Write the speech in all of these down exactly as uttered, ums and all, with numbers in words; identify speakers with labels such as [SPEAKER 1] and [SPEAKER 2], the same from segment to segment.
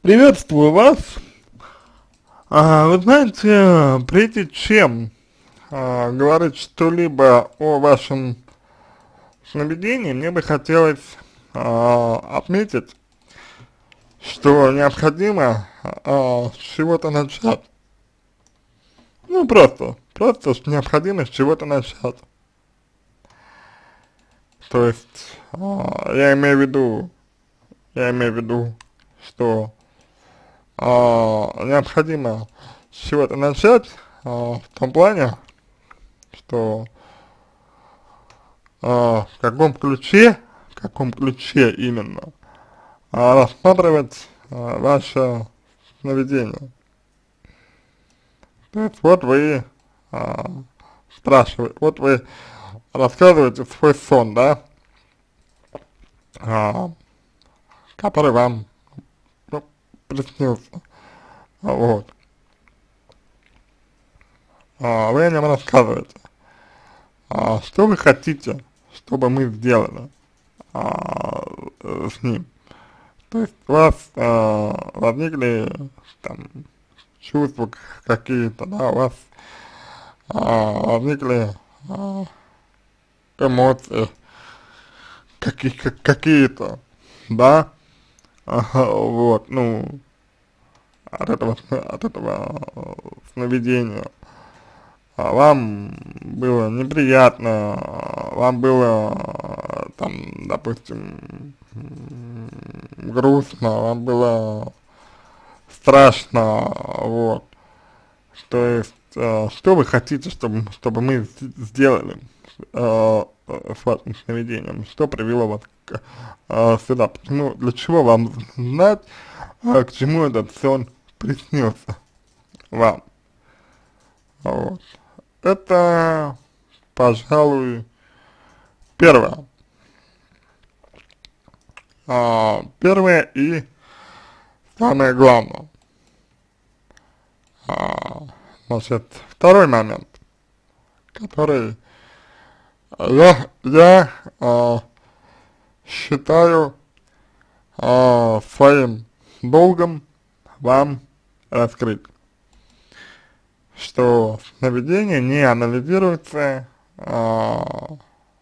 [SPEAKER 1] Приветствую вас. А, вы знаете, прежде чем а, говорить что-либо о вашем сновидении, мне бы хотелось а, отметить, что необходимо а, с чего-то начать. Ну, просто, просто что необходимо с чего-то начать. То есть, а, я имею в виду, я имею в виду, что а, необходимо с чего-то начать, а, в том плане, что а, в каком ключе, в каком ключе именно а, рассматривать а, ваше сновидение. То есть вот вы а, спрашиваете, вот вы рассказываете свой сон, да, а, который вам, ну, приснился, вот, а, вы о нем рассказываете. А, что вы хотите, чтобы мы сделали а, э, с ним? То есть у вас а, возникли там чувства какие-то, да, у вас а, возникли а, эмоции какие, как, какие-то, да, ага, вот, ну, от этого, от этого сновидения. А вам было неприятно, вам было, там, допустим, грустно, вам было страшно, вот. То есть, э, что вы хотите, чтобы, чтобы мы сделали э, с вашим сновидением? Что привело вас к, э, сюда? Почему, для чего вам знать, э, к чему этот сон приснился вам? Вот. Это, пожалуй, первое. А, первое и самое главное. А, значит, второй момент, который я, я а, считаю а, своим долгом вам раскрыть, что сновидение не анализируется а,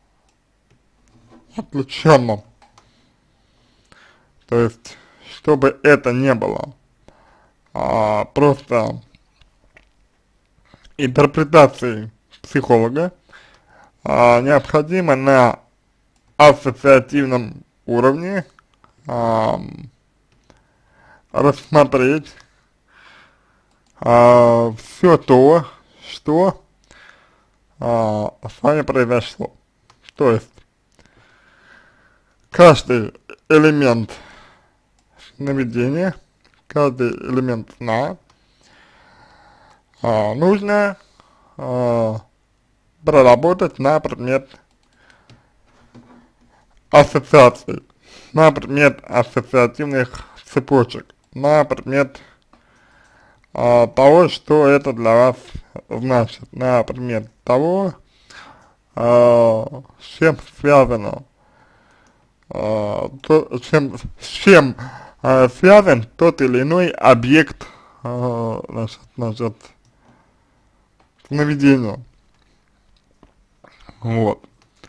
[SPEAKER 1] отвлеченно. То есть, чтобы это не было а, просто интерпретацией психолога, а, необходимо на ассоциативном уровне а, рассмотреть а, все то, что а, с вами произошло. То есть, каждый элемент сновидения, каждый элемент сна а, нужно а, проработать на предмет ассоциаций, на предмет ассоциативных цепочек, на предмет а, того, что это для вас значит, на предмет того, а, с чем связано, а, то, чем, с чем а, связан тот или иной объект а, значит, значит, сновидения. Вот.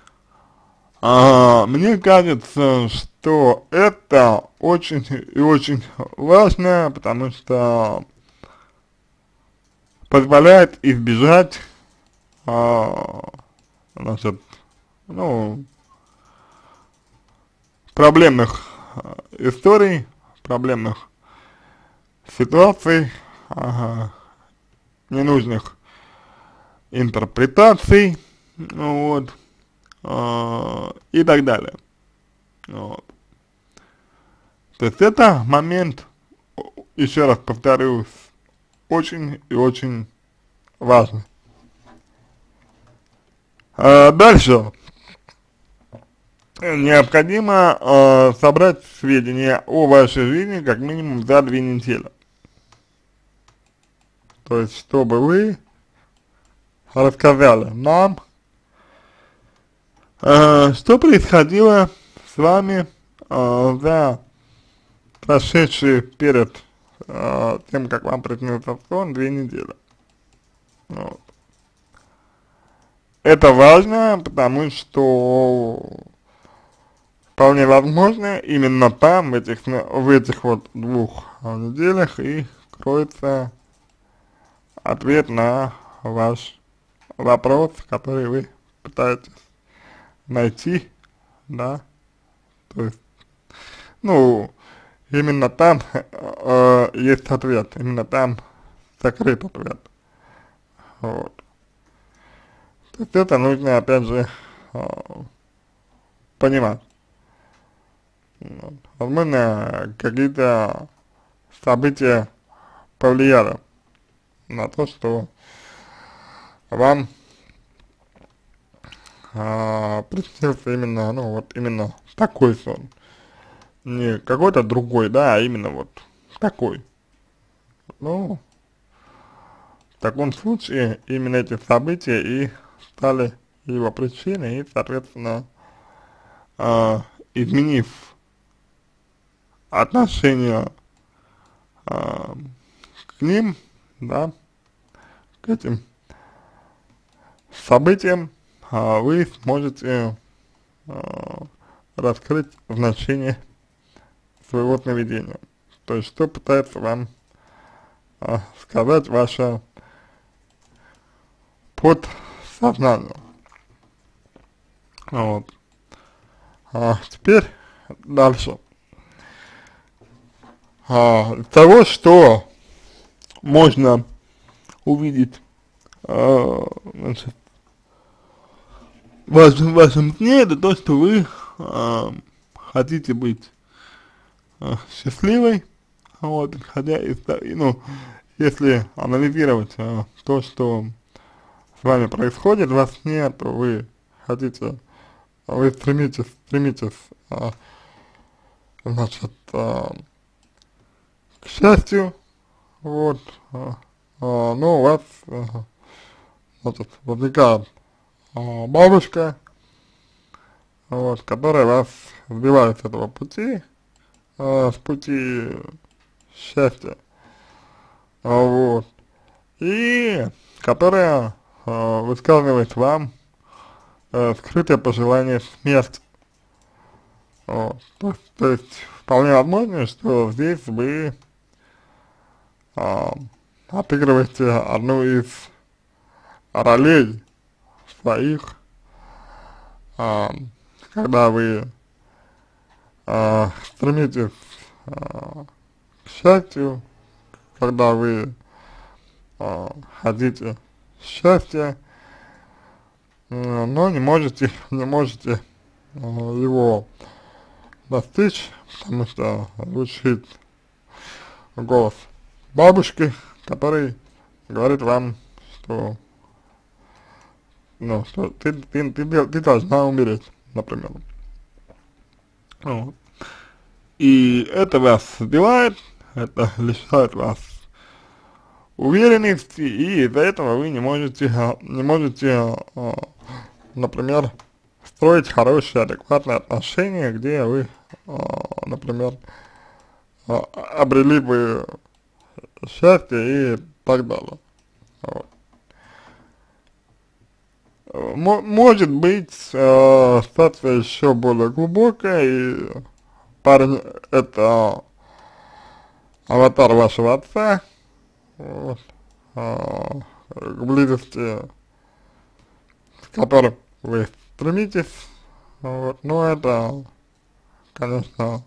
[SPEAKER 1] А, мне кажется, что это очень и очень важно, потому что позволяет избежать, а, значит, ну, проблемных а, историй, проблемных ситуаций, ага, ненужных интерпретаций, ну, вот, а, и так далее. Вот. То есть это момент, еще раз повторюсь, очень и очень важный. А дальше необходимо э, собрать сведения о вашей жизни как минимум за две недели. То есть, чтобы вы рассказали нам, э, что происходило с вами э, за прошедшие перед э, тем, как вам приснился сон, две недели. Вот. Это важно, потому что вполне возможно, именно там, в этих, в этих вот двух неделях и кроется ответ на ваш вопрос, который вы пытаетесь найти, да, то есть, ну, именно там э, есть ответ, именно там сокрыт ответ, вот. То есть это нужно, опять же, э, понимать. Вот. Возможно, какие-то события повлияли на то, что вам а, приснился именно, ну вот именно такой сон. Не какой-то другой, да, а именно вот такой. Ну, в таком случае именно эти события и стали его причиной, и, соответственно, а, изменив отношение а, к ним, да, к этим событиям, а, вы сможете а, раскрыть значение своего сновидения. То есть, что пытается вам а, сказать ваше подсознание. Вот. А теперь дальше. А, из того, что можно увидеть а, значит, в вашем, в вашем сне, это то, что вы а, хотите быть а, счастливой, вот, исходя из, ну, если анализировать а, то, что с вами происходит во сне, то вы хотите, вы стремитесь, стремитесь, а, значит, а, к счастью, вот, а, а, но у вас, а, значит, возникает а, бабушка, вот, которая вас сбивает с этого пути, а, с пути счастья, а, вот, и которая а, высказывает вам а, скрытое пожелание смерти. Вот. То, то есть вполне возможно, что здесь вы а, отыгрываете одну из ролей своих, а, когда вы а, стремитесь а, к счастью, когда вы а, хотите счастья, а, но не можете, не можете а, его достичь, потому что звучит голос бабушки, который говорит вам, что, ну, что ты, ты, ты, ты должна умереть, например. Вот. И это вас сбивает, это лишает вас уверенности, и из-за этого вы не можете, не можете, например, строить хорошие, адекватные отношения, где вы, например, обрели бы счастье и так далее. Вот. Может быть, э, ситуация еще более глубокая, и парень — это аватар вашего отца, вот, э, к близости с которым вы стремитесь, вот, но это, конечно,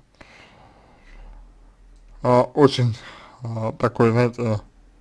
[SPEAKER 1] э, очень э, такой, знаете,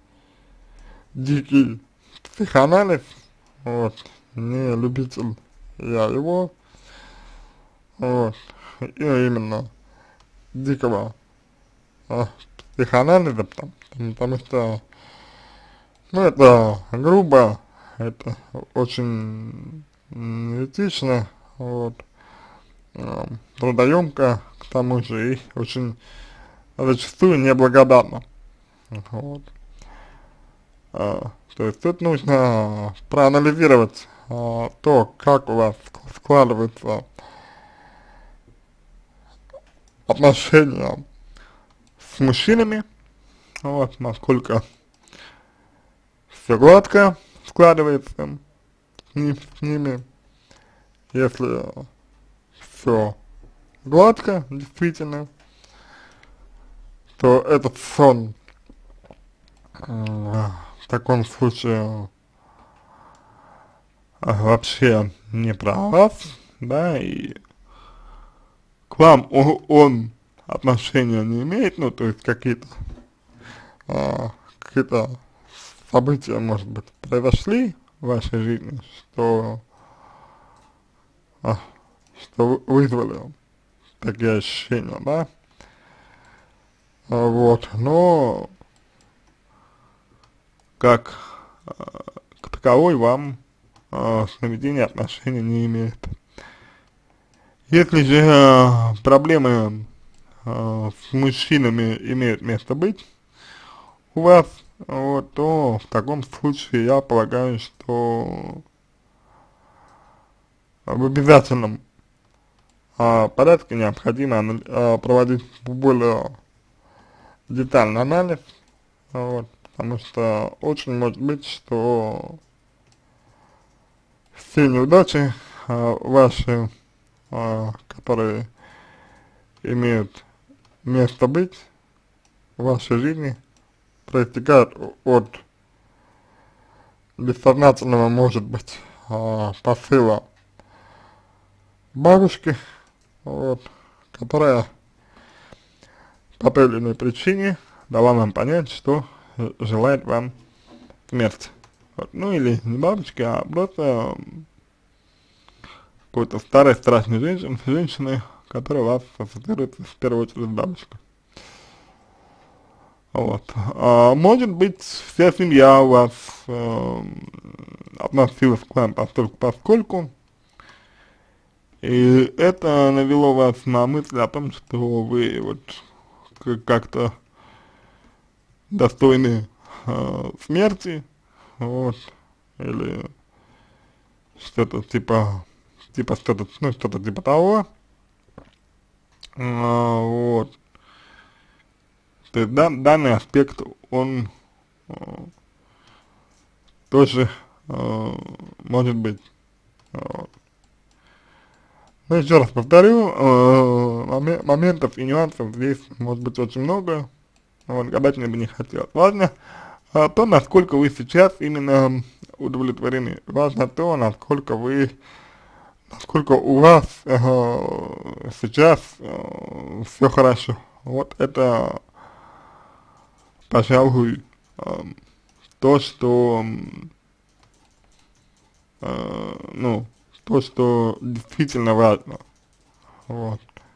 [SPEAKER 1] дикий психоанализ, вот, не любитель я его, вот, и именно дикого а, психоанализа, потому, потому что, ну, это грубо, это очень неэтично, вот, э, трудоемко, к тому же, и очень зачастую неблагодарно, вот. А, то есть тут нужно проанализировать а, то, как у вас складываются отношения с мужчинами, вот, насколько все гладко складывается с, ни, с ними. Если все гладко, действительно, то этот сон э, в таком случае э, вообще не про вас, да, и к вам о- он отношения не имеет, ну, то есть какие-то э, какие-то события, может быть, произошли в вашей жизни, что, а, что вызвали такие ощущения, да, а, вот, но как а, к таковой вам а, сновидение отношения не имеет. Если же а, проблемы а, с мужчинами имеют место быть у вас, вот, то в таком случае я полагаю, что в обязательном а, порядке необходимо анали- а, проводить более детальный анализ, вот, потому что очень может быть, что все неудачи а, ваши, а, которые имеют место быть в вашей жизни, проистекают от бессознательного, может быть, а, посыла бабушки, вот, которая по той или иной причине дала вам понять, что э, желает вам смерти. Вот. Ну или не бабочки, а просто какой-то старой страшной женщины, женщины, которая у вас ассоциируется в первую очередь с бабушкой. Вот. А, может быть, вся семья у вас э, относилась к вам постольку поскольку, и это навело вас на мысль о том, что вы вот как-то достойны э, смерти, вот, или что-то типа, типа что-то, ну, что-то типа того, а, вот, то есть дан, данный аспект, он э, тоже э, может быть, вот. Но еще раз повторю, э, моме моментов и нюансов здесь может быть очень много, вот, гадать мне бы не хотелось. Важно а, то, насколько вы сейчас именно удовлетворены, важно то, насколько вы насколько у вас э, сейчас э, все хорошо. Вот это, пожалуй, э, то, что, э, ну, то, что действительно важно. Вот.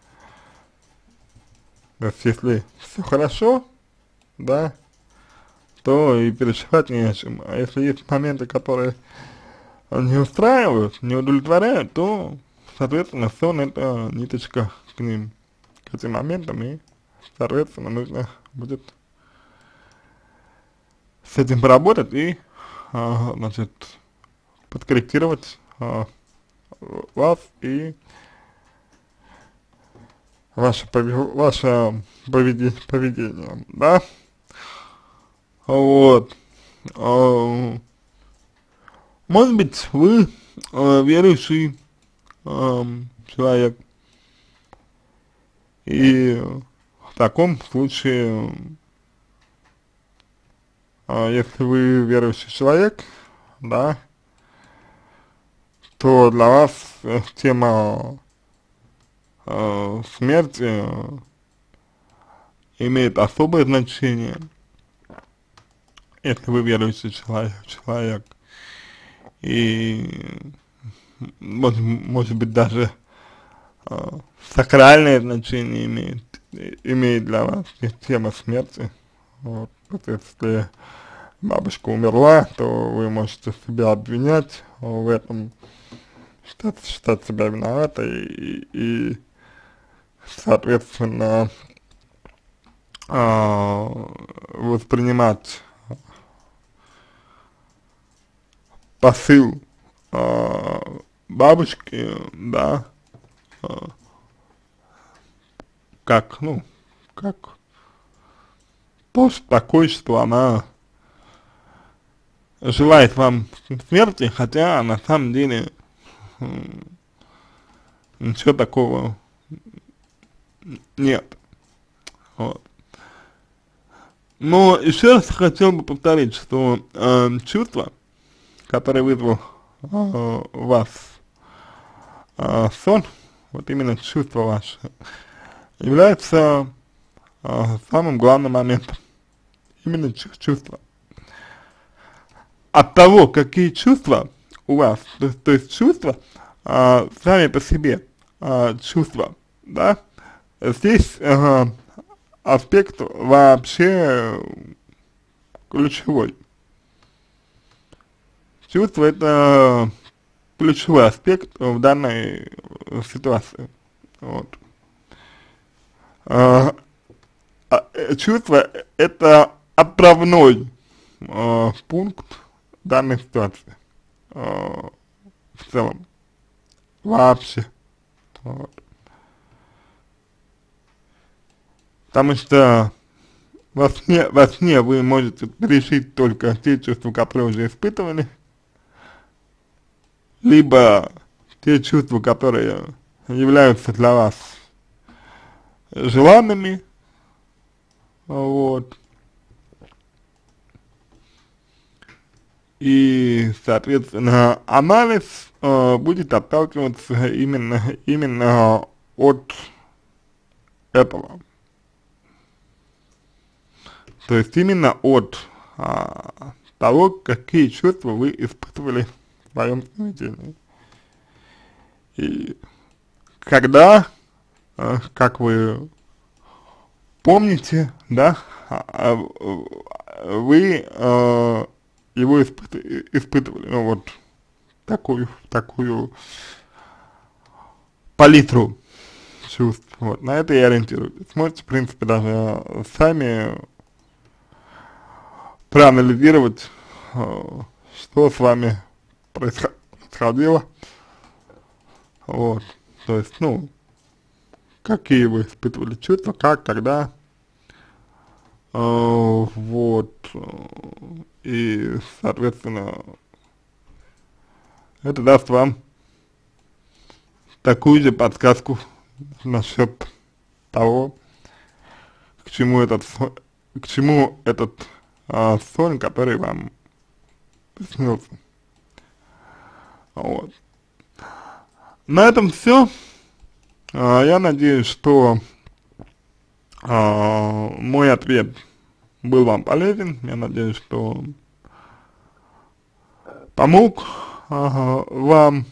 [SPEAKER 1] То есть, если все хорошо, да, то и переживать не о чем. А если есть моменты, которые не устраивают, не удовлетворяют, то, соответственно, сон — это ниточка к ним, к этим моментам, и, соответственно, нужно будет с этим поработать и, а, значит, подкорректировать а, вас и ваше, пове- ваше поведение, поведение, да, вот, а, может быть, вы а, верующий а, человек, и в таком случае, а, если вы верующий человек, да, то для вас э, тема э, смерти э, имеет особое значение, если вы верующий человек, человек и может, может быть даже э, сакральное значение имеет, имеет для вас тема смерти. Вот. Вот если бабушка умерла, то вы можете себя обвинять в этом, считать, считать себя виноватой и, и соответственно, а, воспринимать посыл а, бабушки, да, а, как, ну, как такой, что она желает вам смерти, хотя на самом деле ничего такого нет. Вот. Но еще раз хотел бы повторить, что э, чувство, которое вызвал э, у вас э, сон, вот именно чувство ваше, является э, самым главным моментом. Именно чувство. От того, какие чувства у вас, то, то есть чувства э, сами по себе, э, чувства, да, здесь э, аспект вообще ключевой. Чувство — это ключевой аспект в данной ситуации. Вот. А, а, чувство — это отправной а, пункт данной ситуации а, в целом, вообще. Вот. Потому что во сне, во сне вы можете решить только те чувства, которые уже испытывали, либо те чувства, которые являются для вас желанными, вот, и, соответственно, анализ э, будет отталкиваться именно, именно от этого. То есть именно от а, того, какие чувства вы испытывали в своем сновидении. И когда, а, как вы помните, да, а, вы а, его испыт, испытывали, ну вот, такую, такую палитру чувств, вот, на это и ориентируйтесь. Можете, в принципе, даже сами проанализировать, э, что с вами происходило, вот, то есть, ну, какие вы испытывали чувства, как, когда, э, вот, и, соответственно, это даст вам такую же подсказку насчет того, к чему этот, к чему этот а, сон, который вам приснился. Вот. На этом все. А, я надеюсь, что а, мой ответ был вам полезен. Я надеюсь, что помог а, вам.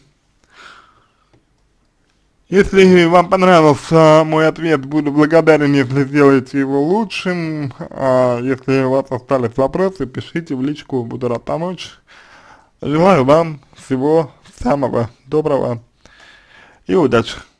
[SPEAKER 1] Если вам понравился мой ответ, буду благодарен, если сделаете его лучшим. А если у вас остались вопросы, пишите в личку, буду рад помочь. Желаю вам всего самого доброго и удачи.